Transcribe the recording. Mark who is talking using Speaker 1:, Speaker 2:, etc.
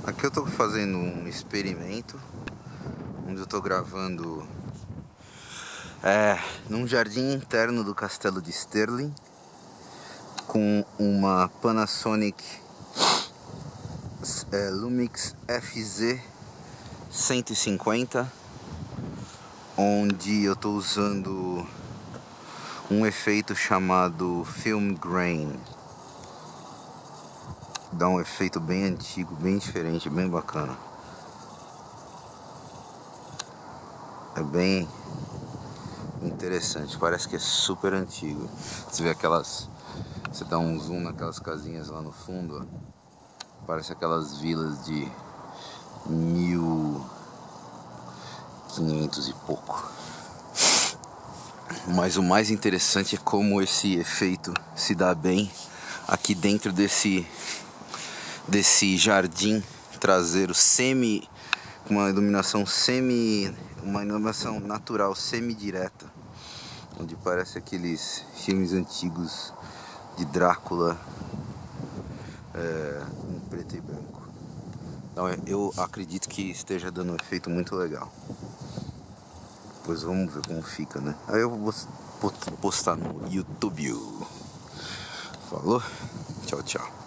Speaker 1: Aqui eu tô fazendo um experimento onde eu tô gravando num jardim interno do castelo de Stirling com uma Panasonic Lumix FZ150, onde eu tô usando um efeito chamado Film Grain. Dá um efeito bem antigo, bem diferente, bem bacana. É bem interessante, parece que é super antigo. Você vê você dá um zoom naquelas casinhas lá no fundo, ó. Parece aquelas vilas de 1500 e pouco. Mas o mais interessante é como esse efeito se dá bem aqui dentro desse jardim traseiro uma iluminação natural, semi-direta, onde parece aqueles filmes antigos de Drácula em preto e branco. Então eu acredito que esteja dando um efeito muito legal. Pois vamos ver como fica, né? Aí eu vou postar no YouTube. Falou? Tchau, tchau.